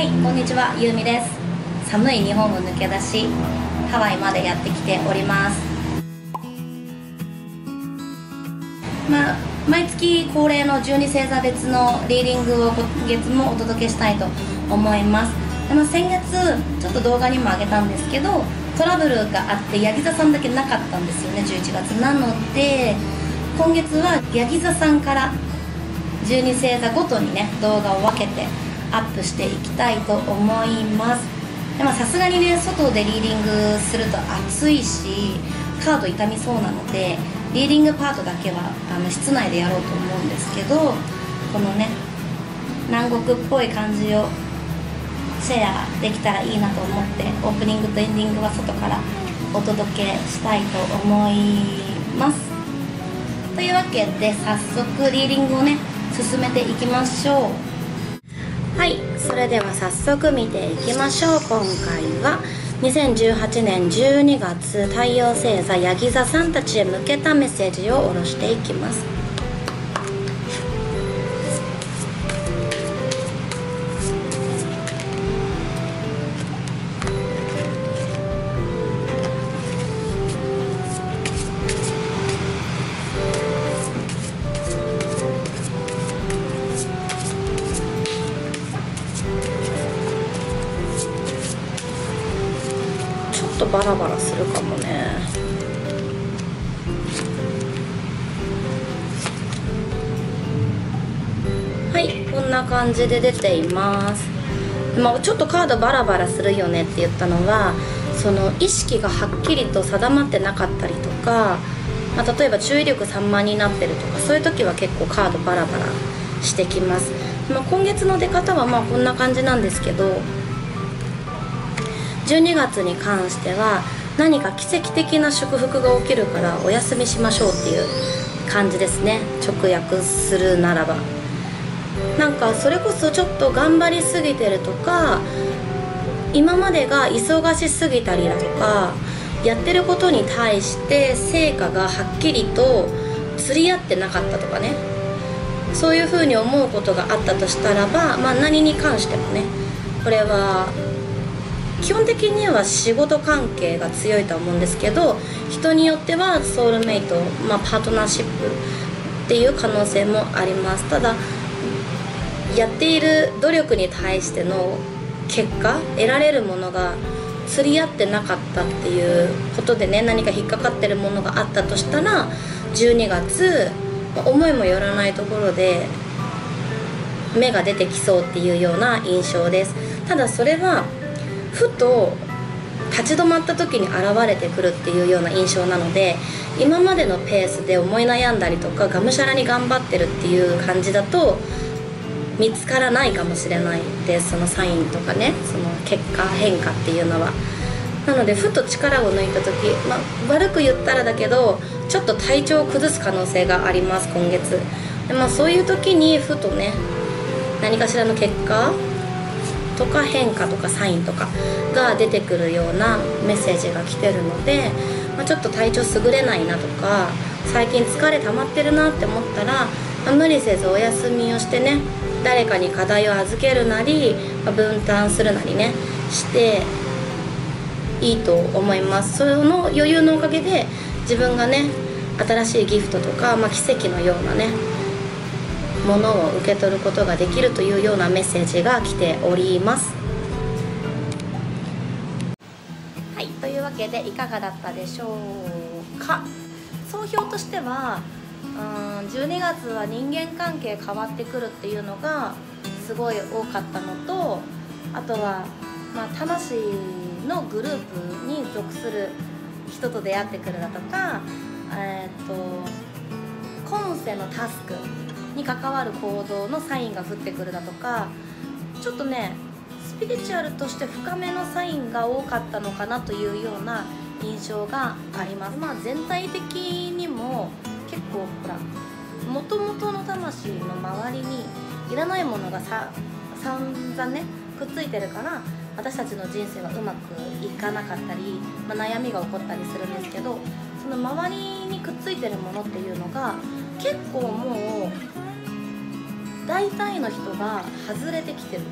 、こんにちは、ゆうみです。寒い日本を抜け出し、ハワイまでやってきております。毎月恒例の12星座別のリーディングを今月もお届けしたいと思います。で、先月ちょっと動画にもあげたんですけど、トラブルがあってヤギ座さんだけなかったんですよね、11月なので、今月はヤギ座さんから12星座ごとにね、動画を分けてアップしていきたいと思います。で、さすがにね、外でリーディングすると暑いしカード傷みそうなので、リーディングパートだけは室内でやろうと思うんですけど、このね、南国っぽい感じをシェアできたらいいなと思って、オープニングとエンディングは外からお届けしたいと思います。というわけで早速リーディングをね、進めていきましょう。はい、それでは早速見ていきましょう。今回は2018年12月太陽星座ヤギ座さんたちへ向けたメッセージを下ろしていきます。ちょっとバラバラするかもね。はい、こんな感じで出ています。ちょっとカードバラバラするよねって言ったのは、その意識がはっきりと定まってなかったりとか、例えば注意力散漫になってるとか、そういう時は結構カードバラバラしてきます。今月の出方はこんな感じなんですけど、12月に関しては何か奇跡的な祝福が起きるからお休みしましょうっていう感じですね、直訳するならば。それこそちょっと頑張りすぎてるとか、今までが忙しすぎたりだとか、やってることに対して成果がはっきりと釣り合ってなかったとかね、そういうふうに思うことがあったとしたらば、何に関してもね、これは基本的には仕事関係が強いとは思うんですけど、人によってはソウルメイト、パートナーシップっていう可能性もあります。ただやっている努力に対しての結果、得られるものが釣り合ってなかったっていうことでね、何か引っかかってるものがあったとしたら、12月思いもよらないところで芽が出てきそうっていうような印象です。ただそれはふと立ち止まった時に現れてくるっていうような印象なので、今までのペースで思い悩んだりとか、がむしゃらに頑張ってるっていう感じだと見つからないかもしれないです、そのサインとかね、その結果変化っていうのは。なのでふと力を抜いた時、悪く言ったらだけどちょっと体調を崩す可能性があります、今月で。そういう時にふとね、何かしらの結果とか変化とかサインとかが出てくるようなメッセージが来てるので、ちょっと体調優れないなとか、最近疲れ溜まってるなって思ったら、無理せずお休みをしてね、誰かに課題を預けるなり、分担するなりねしていいと思います。その余裕のおかげで自分がね、新しいギフトとか、奇跡のようなねものを受け取ることができるというようなメッセージが来ております。はい、というわけでいかがだったでしょうか。総評としては、12月は人間関係変わってくるっていうのがすごい多かったのと、あとは、魂のグループに属する人と出会ってくるだとか、今世のタスクに関わる行動のサインが降ってくるだとか、ちょっとね、スピリチュアルとして深めのサインが多かったのかなというような印象があります。全体的にも結構もともとの魂の周りにいらないものが散々ねくっついてるから、私たちの人生はうまくいかなかったり、悩みが起こったりするんですけど、その周りにくっついてるものっていうのが結構もう大体の人が外れてきてる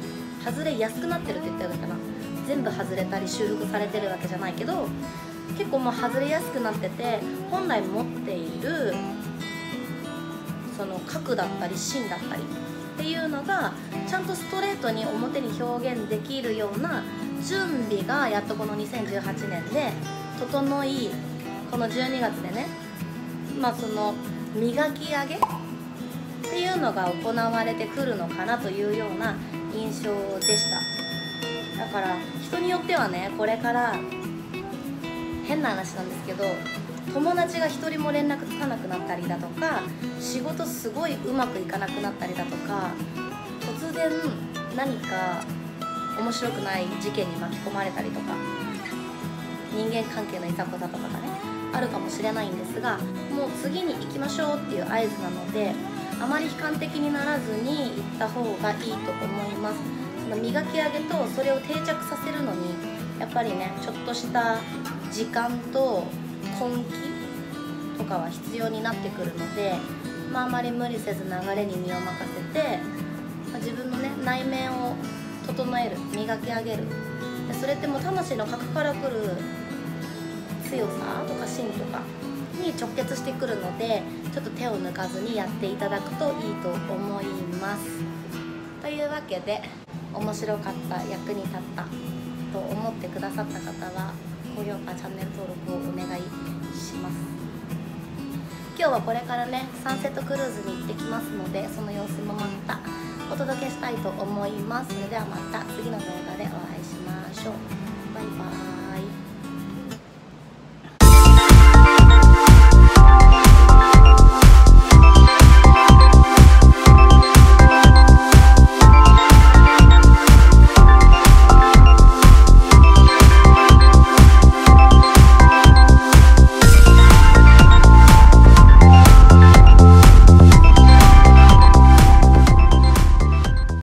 外れやすくなってるって言ったのかな。全部外れたり修復されてるわけじゃないけど、結構もう外れやすくなってて、本来持っているその角だったり芯だったりっていうのがちゃんとストレートに表に表現できるような準備がやっとこの2018年で整い、この12月でね、その磨き上げっていうのが行われてくるのかなというような印象でした。だから人によってはね、これから変な話なんですけど、友達が一人も連絡つかなくなったりだとか、仕事すごいうまくいかなくなったりだとか、突然何か面白くない事件に巻き込まれたりとか、人間関係のいざこざとかがねあるかもしれないんですが、もう次に行きましょうっていう合図なので、あまり悲観的にならずに行った方がいいと思います。その磨き上げとそれを定着させるのにやっぱりね、ちょっとした時間と根気とかは必要になってくるので、あまり無理せず流れに身を任せて、自分のね内面を整える、磨き上げる。でそれってもう魂の核からくる強さとか芯とかに直結してくるので、ちょっと手を抜かずにやっていただくといいと思います。というわけで、面白かった、役に立ったと思ってくださった方は高評価、チャンネル登録をお願いします。今日はこれからねサンセットクルーズに行ってきますので、その様子もまたお届けしたいと思います。それではまた次の動画でお会いしましょう。バイバーイ。